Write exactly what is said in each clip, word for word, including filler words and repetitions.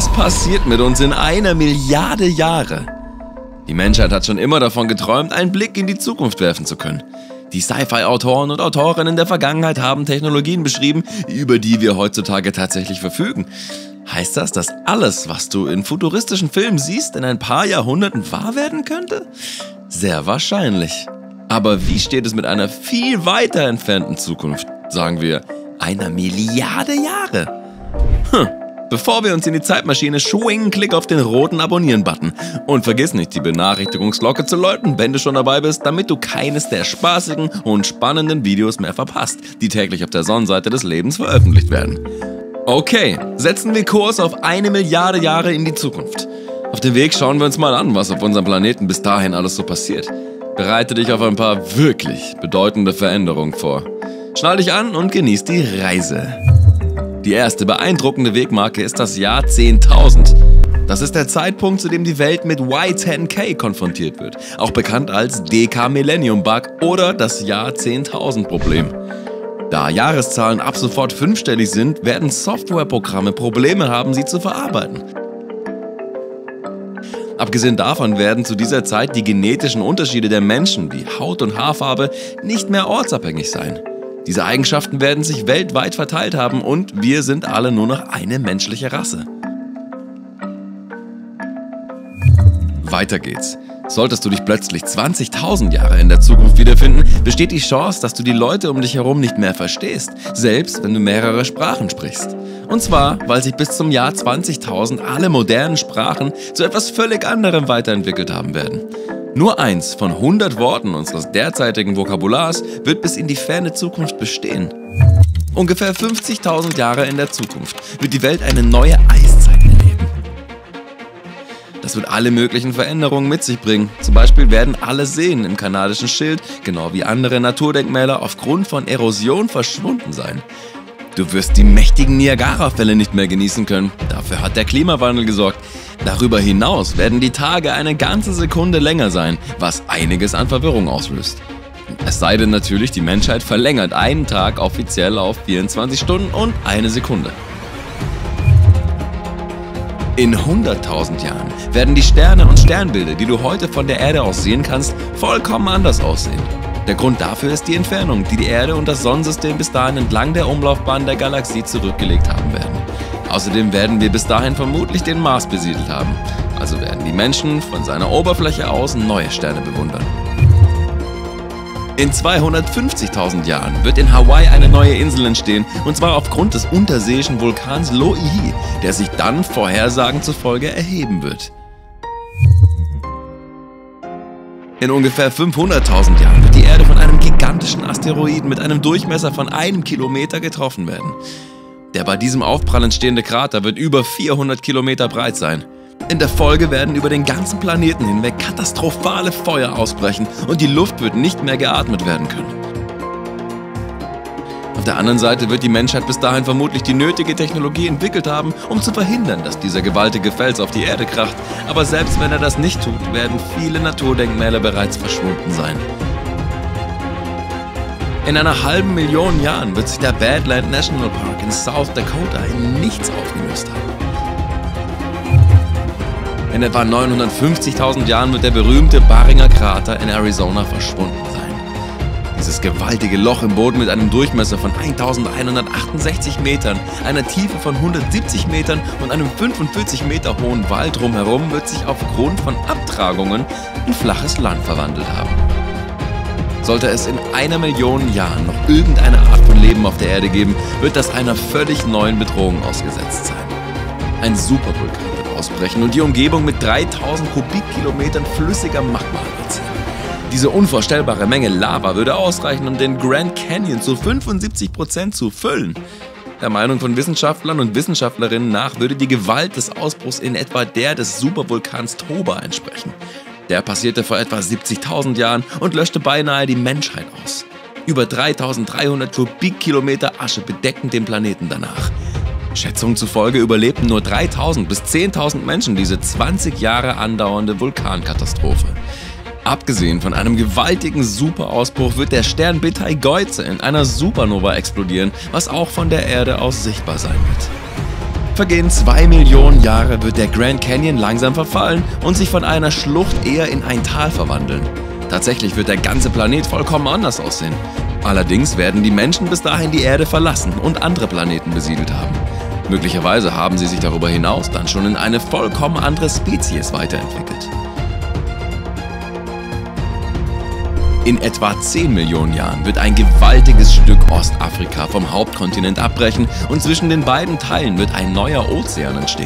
Was passiert mit uns in einer Milliarde Jahre? Die Menschheit hat schon immer davon geträumt, einen Blick in die Zukunft werfen zu können. Die Sci-Fi-Autoren und Autorinnen der Vergangenheit haben Technologien beschrieben, über die wir heutzutage tatsächlich verfügen. Heißt das, dass alles, was du in futuristischen Filmen siehst, in ein paar Jahrhunderten wahr werden könnte? Sehr wahrscheinlich. Aber wie steht es mit einer viel weiter entfernten Zukunft? Sagen wir, einer Milliarde Jahre? Hm. Bevor wir uns in die Zeitmaschine schwingen, klick auf den roten Abonnieren-Button. Und vergiss nicht, die Benachrichtigungsglocke zu läuten, wenn du schon dabei bist, damit du keines der spaßigen und spannenden Videos mehr verpasst, die täglich auf der Sonnenseite des Lebens veröffentlicht werden. Okay, setzen wir Kurs auf eine Milliarde Jahre in die Zukunft. Auf dem Weg schauen wir uns mal an, was auf unserem Planeten bis dahin alles so passiert. Bereite dich auf ein paar wirklich bedeutende Veränderungen vor. Schnall dich an und genieß die Reise. Die erste beeindruckende Wegmarke ist das Jahr zehntausend. Das ist der Zeitpunkt, zu dem die Welt mit Y zehn K konfrontiert wird, auch bekannt als D K Millennium Bug oder das Jahr zehntausend Problem. Da Jahreszahlen ab sofort fünfstellig sind, werden Softwareprogramme Probleme haben, sie zu verarbeiten. Abgesehen davon werden zu dieser Zeit die genetischen Unterschiede der Menschen wie Haut- und Haarfarbe nicht mehr ortsabhängig sein. Diese Eigenschaften werden sich weltweit verteilt haben und wir sind alle nur noch eine menschliche Rasse. Weiter geht's. Solltest du dich plötzlich zwanzigtausend Jahre in der Zukunft wiederfinden, besteht die Chance, dass du die Leute um dich herum nicht mehr verstehst, selbst wenn du mehrere Sprachen sprichst. Und zwar, weil sich bis zum Jahr zwanzigtausend alle modernen Sprachen zu etwas völlig anderem weiterentwickelt haben werden. Nur eins von hundert Worten unseres derzeitigen Vokabulars wird bis in die ferne Zukunft bestehen. Ungefähr fünfzigtausend Jahre in der Zukunft wird die Welt eine neue Eiszeit erleben. Das wird alle möglichen Veränderungen mit sich bringen. Zum Beispiel werden alle Seen im kanadischen Schild, genau wie andere Naturdenkmäler, aufgrund von Erosion verschwunden sein. Du wirst die mächtigen Niagara-Fälle nicht mehr genießen können. Dafür hat der Klimawandel gesorgt. Darüber hinaus werden die Tage eine ganze Sekunde länger sein, was einiges an Verwirrung auslöst. Es sei denn natürlich, die Menschheit verlängert einen Tag offiziell auf vierundzwanzig Stunden und eine Sekunde. In hunderttausend Jahren werden die Sterne und Sternbilder, die du heute von der Erde aus sehen kannst, vollkommen anders aussehen. Der Grund dafür ist die Entfernung, die die Erde und das Sonnensystem bis dahin entlang der Umlaufbahn der Galaxie zurückgelegt haben werden. Außerdem werden wir bis dahin vermutlich den Mars besiedelt haben. Also werden die Menschen von seiner Oberfläche aus neue Sterne bewundern. In zweihundertfünfzigtausend Jahren wird in Hawaii eine neue Insel entstehen, und zwar aufgrund des unterseeischen Vulkans Lo'ihi, der sich dann Vorhersagen zufolge erheben wird. In ungefähr fünfhunderttausend Jahren wird die Erde von einem gigantischen Asteroiden mit einem Durchmesser von einem Kilometer getroffen werden. Der bei diesem Aufprall entstehende Krater wird über vierhundert Kilometer breit sein. In der Folge werden über den ganzen Planeten hinweg katastrophale Feuer ausbrechen und die Luft wird nicht mehr geatmet werden können. Auf der anderen Seite wird die Menschheit bis dahin vermutlich die nötige Technologie entwickelt haben, um zu verhindern, dass dieser gewaltige Fels auf die Erde kracht. Aber selbst wenn er das nicht tut, werden viele Naturdenkmäler bereits verschwunden sein. In einer halben Million Jahren wird sich der Badland National Park in South Dakota in nichts aufgelöst haben. In etwa neunhundertfünfzigtausend Jahren wird der berühmte Barringer Krater in Arizona verschwunden sein. Dieses gewaltige Loch im Boden mit einem Durchmesser von eintausendeinhundertachtundsechzig Metern, einer Tiefe von hundertsiebzig Metern und einem fünfundvierzig Meter hohen Wald drumherum wird sich aufgrund von Abtragungen in flaches Land verwandelt haben. Sollte es in einer Million Jahren noch irgendeine Art von Leben auf der Erde geben, wird das einer völlig neuen Bedrohung ausgesetzt sein. Ein Supervulkan wird ausbrechen und die Umgebung mit dreitausend Kubikkilometern flüssiger Magma erziehen. Diese unvorstellbare Menge Lava würde ausreichen, um den Grand Canyon zu fünfundsiebzig Prozent zu füllen. Der Meinung von Wissenschaftlern und Wissenschaftlerinnen nach würde die Gewalt des Ausbruchs in etwa der des Supervulkans Toba entsprechen. Der passierte vor etwa siebzigtausend Jahren und löschte beinahe die Menschheit aus. Über dreitausenddreihundert Kubikkilometer Asche bedeckten den Planeten danach. Schätzungen zufolge überlebten nur dreitausend bis zehntausend Menschen diese zwanzig Jahre andauernde Vulkankatastrophe. Abgesehen von einem gewaltigen Superausbruch wird der Stern Betelgeuse in einer Supernova explodieren, was auch von der Erde aus sichtbar sein wird. Vergehen zwei Millionen Jahre, wird der Grand Canyon langsam verfallen und sich von einer Schlucht eher in ein Tal verwandeln. Tatsächlich wird der ganze Planet vollkommen anders aussehen. Allerdings werden die Menschen bis dahin die Erde verlassen und andere Planeten besiedelt haben. Möglicherweise haben sie sich darüber hinaus dann schon in eine vollkommen andere Spezies weiterentwickelt. In etwa zehn Millionen Jahren wird ein gewaltiges Stück Ostafrika vom Hauptkontinent abbrechen und zwischen den beiden Teilen wird ein neuer Ozean entstehen.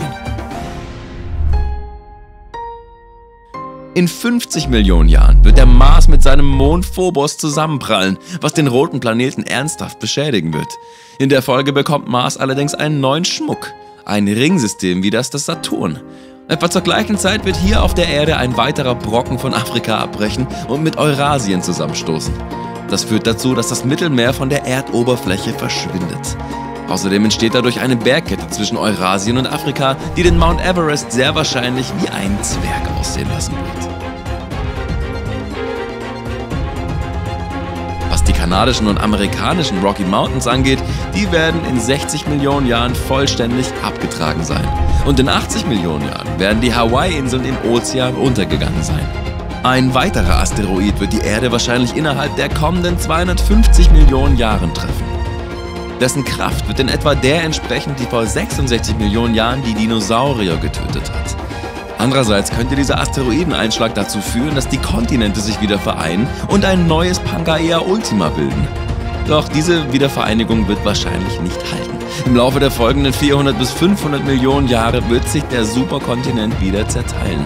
In fünfzig Millionen Jahren wird der Mars mit seinem Mond Phobos zusammenprallen, was den roten Planeten ernsthaft beschädigen wird. In der Folge bekommt Mars allerdings einen neuen Schmuck, ein Ringsystem wie das des Saturn. Etwa zur gleichen Zeit wird hier auf der Erde ein weiterer Brocken von Afrika abbrechen und mit Eurasien zusammenstoßen. Das führt dazu, dass das Mittelmeer von der Erdoberfläche verschwindet. Außerdem entsteht dadurch eine Bergkette zwischen Eurasien und Afrika, die den Mount Everest sehr wahrscheinlich wie einen Zwerg aussehen lassen wird. Was die kanadischen und amerikanischen Rocky Mountains angeht, die werden in sechzig Millionen Jahren vollständig abgetragen sein. Und in achtzig Millionen Jahren werden die Hawaii-Inseln im Ozean untergegangen sein. Ein weiterer Asteroid wird die Erde wahrscheinlich innerhalb der kommenden zweihundertfünfzig Millionen Jahren treffen. Dessen Kraft wird in etwa der entsprechen, die vor sechsundsechzig Millionen Jahren die Dinosaurier getötet hat. Andererseits könnte dieser Asteroideneinschlag dazu führen, dass die Kontinente sich wieder vereinen und ein neues Pangaea Ultima bilden. Doch diese Wiedervereinigung wird wahrscheinlich nicht halten. Im Laufe der folgenden vierhundert bis fünfhundert Millionen Jahre wird sich der Superkontinent wieder zerteilen.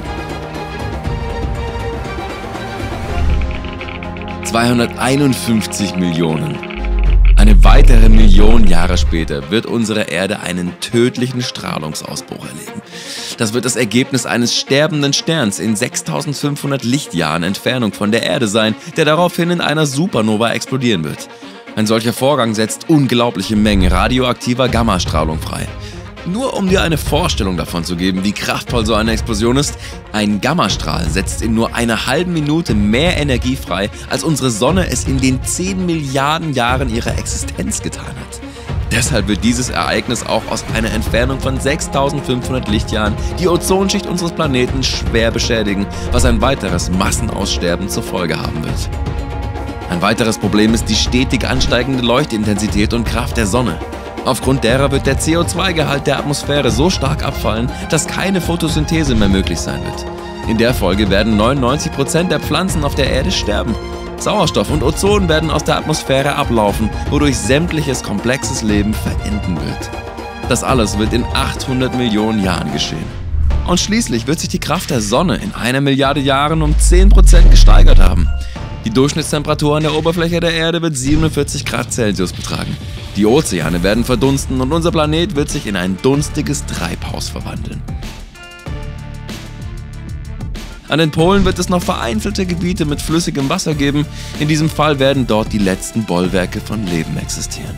zweihunderteinundfünfzig Millionen. Eine weitere Million Jahre später wird unsere Erde einen tödlichen Strahlungsausbruch erleben. Das wird das Ergebnis eines sterbenden Sterns in sechstausendfünfhundert Lichtjahren Entfernung von der Erde sein, der daraufhin in einer Supernova explodieren wird. Ein solcher Vorgang setzt unglaubliche Mengen radioaktiver Gammastrahlung frei. Nur um dir eine Vorstellung davon zu geben, wie kraftvoll so eine Explosion ist: Ein Gammastrahl setzt in nur einer halben Minute mehr Energie frei, als unsere Sonne es in den zehn Milliarden Jahren ihrer Existenz getan hat. Deshalb wird dieses Ereignis auch aus einer Entfernung von sechstausendfünfhundert Lichtjahren die Ozonschicht unseres Planeten schwer beschädigen, was ein weiteres Massenaussterben zur Folge haben wird. Ein weiteres Problem ist die stetig ansteigende Leuchtintensität und Kraft der Sonne. Aufgrund derer wird der C O zwei Gehalt der Atmosphäre so stark abfallen, dass keine Photosynthese mehr möglich sein wird. In der Folge werden neunundneunzig Prozent der Pflanzen auf der Erde sterben. Sauerstoff und Ozon werden aus der Atmosphäre ablaufen, wodurch sämtliches komplexes Leben verenden wird. Das alles wird in achthundert Millionen Jahren geschehen. Und schließlich wird sich die Kraft der Sonne in einer Milliarde Jahren um zehn Prozent gesteigert haben. Die Durchschnittstemperatur an der Oberfläche der Erde wird siebenundvierzig Grad Celsius betragen. Die Ozeane werden verdunsten und unser Planet wird sich in ein dunstiges Treibhaus verwandeln. An den Polen wird es noch vereinzelte Gebiete mit flüssigem Wasser geben. In diesem Fall werden dort die letzten Bollwerke von Leben existieren.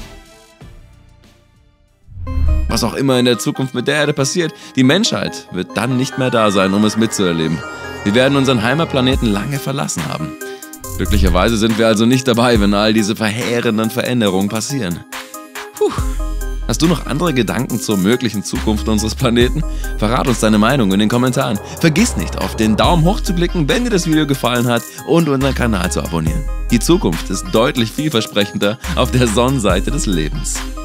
Was auch immer in der Zukunft mit der Erde passiert, die Menschheit wird dann nicht mehr da sein, um es mitzuerleben. Wir werden unseren Heimatplaneten lange verlassen haben. Glücklicherweise sind wir also nicht dabei, wenn all diese verheerenden Veränderungen passieren. Puh. Hast du noch andere Gedanken zur möglichen Zukunft unseres Planeten? Verrat uns deine Meinung in den Kommentaren. Vergiss nicht, auf den Daumen hoch zu klicken, wenn dir das Video gefallen hat, und unseren Kanal zu abonnieren. Die Zukunft ist deutlich vielversprechender auf der Sonnenseite des Lebens.